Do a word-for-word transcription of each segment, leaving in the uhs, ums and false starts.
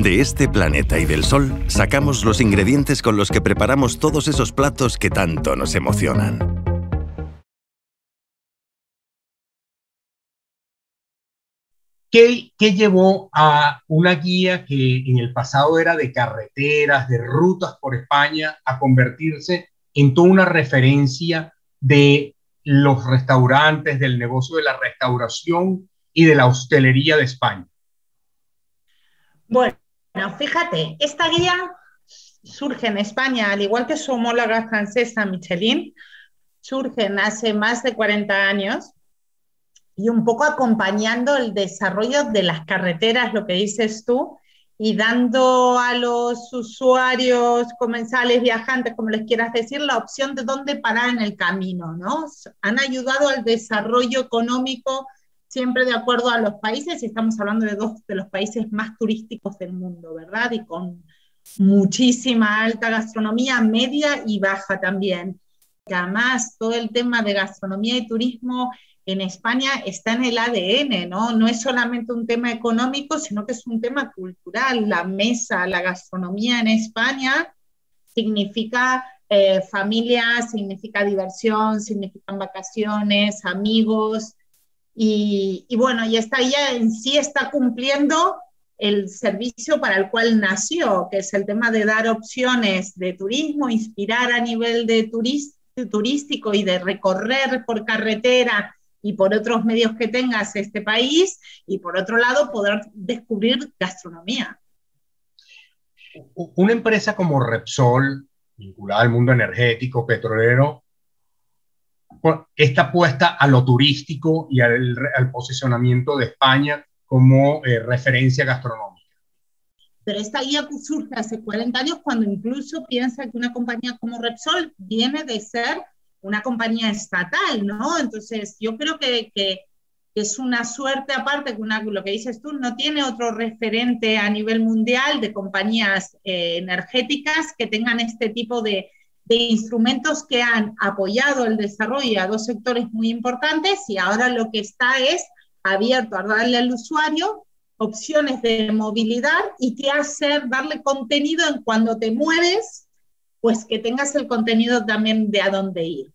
De este planeta y del Sol sacamos los ingredientes con los que preparamos todos esos platos que tanto nos emocionan. ¿Qué, qué llevó a una guía que en el pasado era de carreteras, de rutas por España, a convertirse en toda una referencia de los restaurantes, del negocio de la restauración y de la hostelería de España? Bueno, fíjate, esta guía surge en España, al igual que su homóloga francesa Michelin, surgen hace más de cuarenta años y un poco acompañando el desarrollo de las carreteras, lo que dices tú, y dando a los usuarios, comensales, viajantes, como les quieras decir, la opción de dónde parar en el camino, ¿no? Han ayudado al desarrollo económico siempre de acuerdo a los países, y estamos hablando de dos de los países más turísticos del mundo, ¿verdad? Y con muchísima alta gastronomía, media y baja también. Además, todo el tema de gastronomía y turismo en España está en el A D N, ¿no? No es solamente un tema económico, sino que es un tema cultural. La mesa, la gastronomía en España significa eh, familia, significa diversión, significan vacaciones, amigos, y, y bueno, y esta guía en sí está cumpliendo el servicio para el cual nació, que es el tema de dar opciones de turismo, inspirar a nivel de turist, turístico y de recorrer por carretera y por otros medios que tengas este país, y por otro lado poder descubrir gastronomía. Una empresa como Repsol, vinculada al mundo energético, petrolero, está puesta a lo turístico y al, al posicionamiento de España como eh, referencia gastronómica. Pero esta guía surge hace cuarenta años, cuando incluso piensa que una compañía como Repsol viene de ser una compañía estatal, ¿no? Entonces yo creo que, que es una suerte aparte, que una, lo que dices tú, no tiene otro referente a nivel mundial de compañías eh, energéticas que tengan este tipo de, de instrumentos que han apoyado el desarrollo a dos sectores muy importantes, y ahora lo que está es abierto a darle al usuario opciones de movilidad y qué hacer, darle contenido en cuando te mueves, pues que tengas el contenido también de a dónde ir.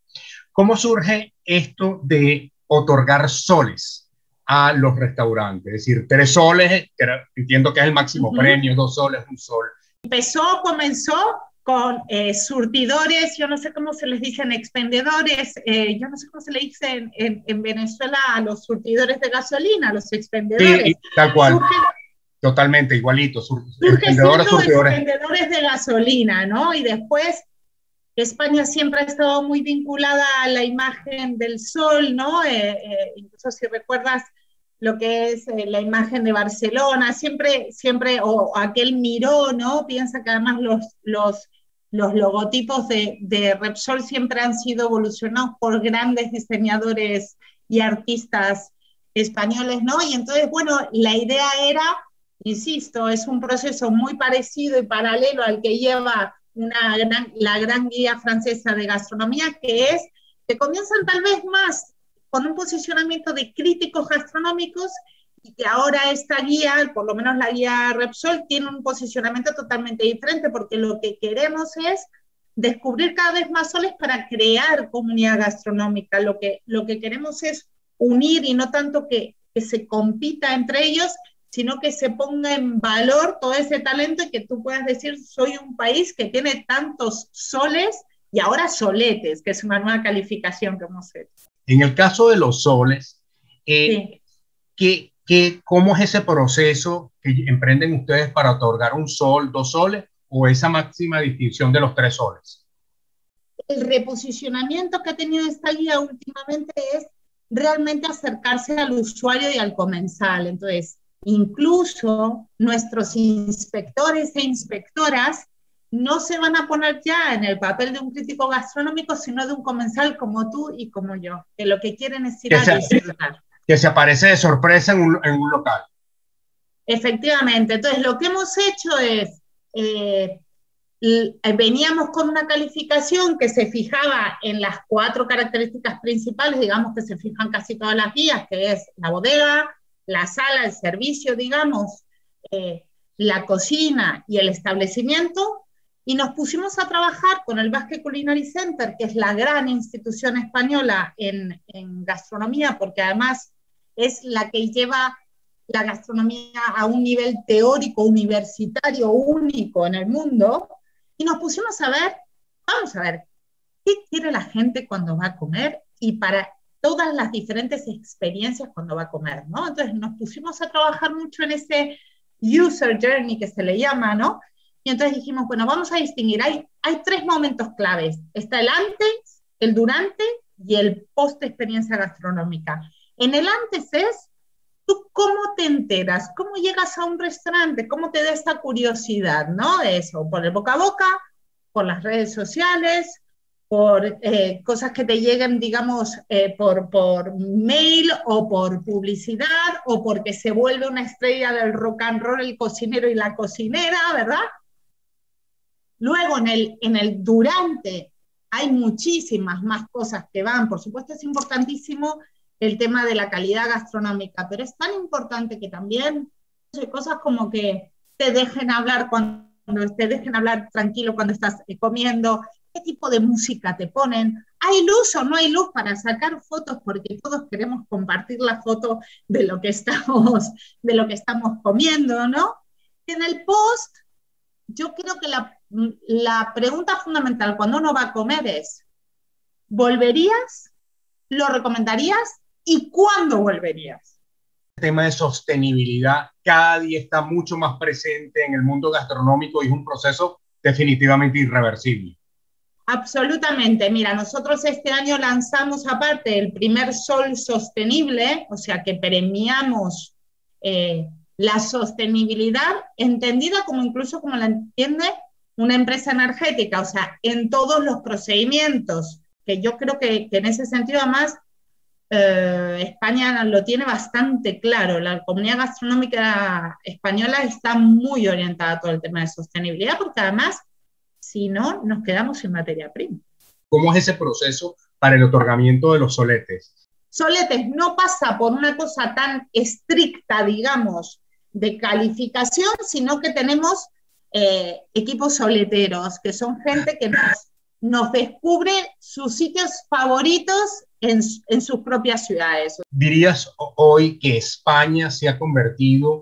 ¿Cómo surge esto de otorgar soles a los restaurantes? Es decir, tres soles, que era, entiendo que es el máximo uh-huh. premio, dos soles, un sol. Empezó, comenzó con eh, surtidores, yo no sé cómo se les dicen, expendedores, eh, yo no sé cómo se le dice en, en, en Venezuela a los surtidores de gasolina, a los expendedores. Sí, tal cual. Surgen, Totalmente, igualito. Sur, expendedores, surtidores. expendedores de gasolina, ¿no? Y después España siempre ha estado muy vinculada a la imagen del sol, ¿no? Eh, eh, incluso si recuerdas lo que es eh, la imagen de Barcelona, siempre, siempre, o aquel Miró, ¿no? Piensa que además los, los, los logotipos de, de Repsol siempre han sido evolucionados por grandes diseñadores y artistas españoles, ¿no? Y entonces, bueno, la idea era, insisto, es un proceso muy parecido y paralelo al que lleva Una gran, la gran guía francesa de gastronomía, que es que comienzan tal vez más con un posicionamiento de críticos gastronómicos, y que ahora esta guía, por lo menos la guía Repsol, tiene un posicionamiento totalmente diferente, porque lo que queremos es descubrir cada vez más soles para crear comunidad gastronómica. Lo que, lo que queremos es unir, y no tanto que, que se compita entre ellos, sino que se ponga en valor todo ese talento y que tú puedas decir, soy un país que tiene tantos soles y ahora soletes, que es una nueva calificación que hemos hecho. En el caso de los soles, eh, sí. ¿qué, qué, ¿cómo es ese proceso que emprenden ustedes para otorgar un sol, dos soles, o esa máxima distinción de los tres soles? El reposicionamiento que ha tenido esta guía últimamente es realmente acercarse al usuario y al comensal. Entonces, incluso nuestros inspectores e inspectoras no se van a poner ya en el papel de un crítico gastronómico, sino de un comensal como tú y como yo, que lo que quieren es ir que a se, disfrutar. Que se aparece de sorpresa en un, en un local. Efectivamente. Entonces, lo que hemos hecho es, eh, veníamos con una calificación que se fijaba en las cuatro características principales, digamos, que se fijan casi todas las guías, que es la bodega, la sala, el servicio, digamos, eh, la cocina y el establecimiento, y nos pusimos a trabajar con el Basque Culinary Center, que es la gran institución española en, en gastronomía, porque además es la que lleva la gastronomía a un nivel teórico, universitario, único en el mundo, y nos pusimos a ver, vamos a ver, ¿qué quiere la gente cuando va a comer? Y para todas las diferentes experiencias cuando va a comer, ¿no? Entonces nos pusimos a trabajar mucho en ese user journey que se le llama, ¿no? Y entonces dijimos, bueno, vamos a distinguir, hay, hay tres momentos claves. Está el antes, el durante y el post experiencia gastronómica. En el antes es, ¿tú cómo te enteras? ¿Cómo llegas a un restaurante? ¿Cómo te da esta curiosidad, ¿no? De eso, por el boca a boca, por las redes sociales, por eh, cosas que te lleguen, digamos, eh, por, por mail o por publicidad, o porque se vuelve una estrella del rock and roll el cocinero y la cocinera, ¿verdad? Luego, en el, en el durante, hay muchísimas más cosas que van. Por supuesto, es importantísimo el tema de la calidad gastronómica, pero es tan importante que también hay cosas como que te dejen hablar cuando te dejen hablar tranquilo cuando estás comiendo, qué tipo de música te ponen, hay luz o no hay luz para sacar fotos, porque todos queremos compartir la foto de lo que estamos, de lo que estamos comiendo, ¿no? Y en el post, yo creo que la, la pregunta fundamental cuando uno va a comer es, ¿volverías? ¿Lo recomendarías? ¿Y cuándo volverías? El tema de sostenibilidad cada día está mucho más presente en el mundo gastronómico y es un proceso definitivamente irreversible. Absolutamente. Mira, nosotros este año lanzamos aparte el primer Sol Sostenible, o sea que premiamos eh, la sostenibilidad entendida como incluso como la entiende una empresa energética, o sea, en todos los procedimientos, que yo creo que, que en ese sentido además eh, España lo tiene bastante claro. La comunidad gastronómica española está muy orientada a todo el tema de sostenibilidad, porque además, si no, nos quedamos sin materia prima. ¿Cómo es ese proceso para el otorgamiento de los soletes? Soletes no pasa por una cosa tan estricta, digamos, de calificación, sino que tenemos eh, equipos soleteros, que son gente que nos, nos descubre sus sitios favoritos en, en sus propias ciudades. ¿Dirías hoy que España se ha convertido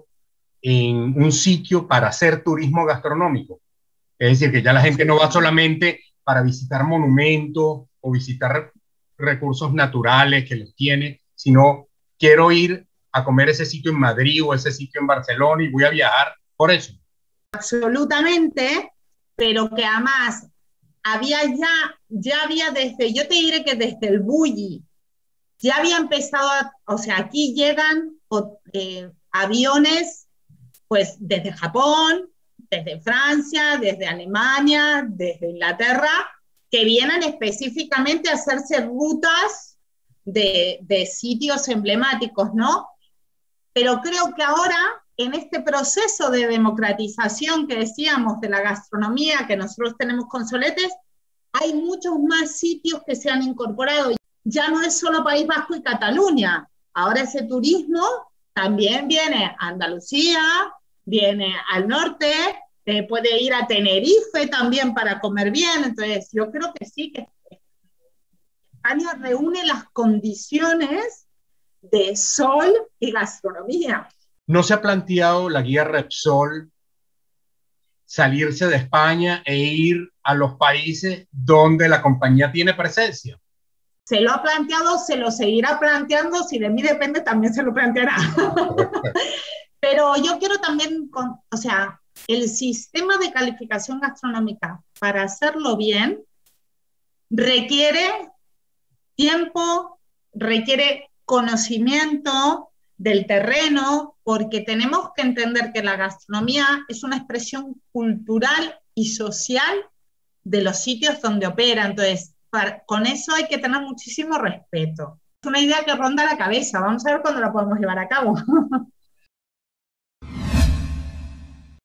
en un sitio para hacer turismo gastronómico? Es decir, que ya la gente no va solamente para visitar monumentos o visitar recursos naturales que los tiene, sino quiero ir a comer ese sitio en Madrid o ese sitio en Barcelona y voy a viajar por eso. Absolutamente, pero que además había ya, ya había desde, yo te diré que desde el bulli, ya había empezado, a, o sea, aquí llegan eh, aviones pues desde Japón, desde Francia, desde Alemania, desde Inglaterra, que vienen específicamente a hacerse rutas de, de sitios emblemáticos, ¿no? Pero creo que ahora, en este proceso de democratización que decíamos de la gastronomía que nosotros tenemos con Soletes, hay muchos más sitios que se han incorporado. Ya no es solo País Vasco y Cataluña, ahora ese turismo también viene a Andalucía, viene al norte, eh, puede ir a Tenerife también para comer bien. Entonces yo creo que sí, que España reúne las condiciones de sol y gastronomía. ¿No se ha planteado la guía Repsol salirse de España e ir a los países donde la compañía tiene presencia? Se lo ha planteado, se lo seguirá planteando, si de mí depende también se lo planteará. Pero yo quiero también, con, o sea, el sistema de calificación gastronómica, para hacerlo bien, requiere tiempo, requiere conocimiento del terreno, porque tenemos que entender que la gastronomía es una expresión cultural y social de los sitios donde opera. Entonces, para, con eso hay que tener muchísimo respeto. Es una idea que ronda la cabeza, vamos a ver cuándo la podemos llevar a cabo.